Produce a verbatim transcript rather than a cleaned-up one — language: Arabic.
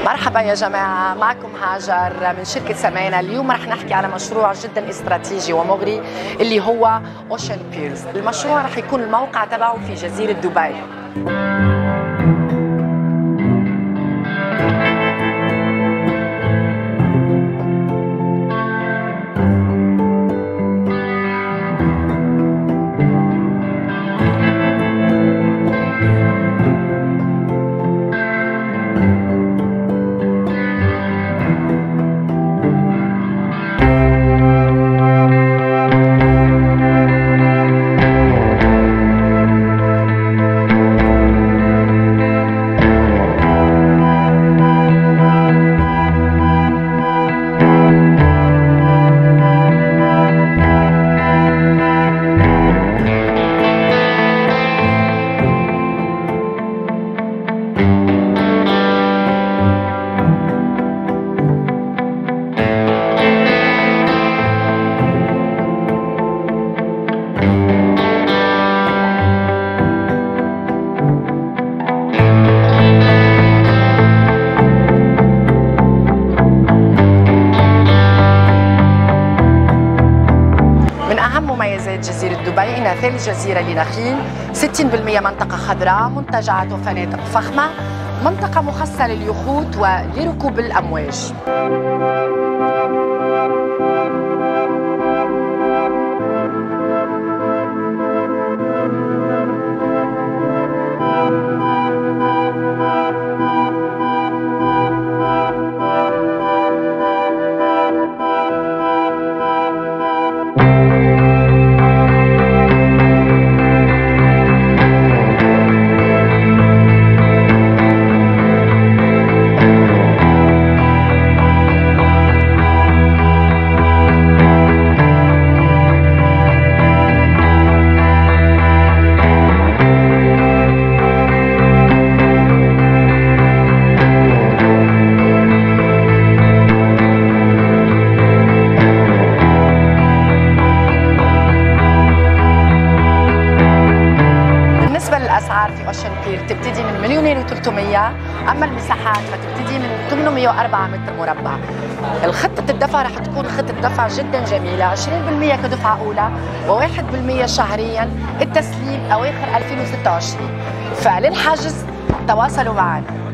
مرحبا يا جماعة، معكم هاجر من شركة سمينا. اليوم رح نحكي على مشروع جدا استراتيجي ومغري اللي هو اوشن بيرز. المشروع رح يكون الموقع تبعه في جزيرة دبي. من أهم مميزات جزيرة دبي إنها ثالث جزيرة لنخيل، ستين بالمئة منطقة خضراء، منتجعات وفنادق فخمة، منطقة مخصصة لليخوت ولركوب الأمواج. الأسعار في اوشن بير تبتدي من مليونين وثلاثمئة، أما المساحات فتبتدي من ثمانمئة وأربعة متر مربع. الخطة الدفع رح تكون خطة دفع جدا جميلة، عشرين بالمئة كدفعة أولى وواحد بالمئة شهريا، التسليم أواخر ألفين وستة وعشرين. فللحجز تواصلوا معنا.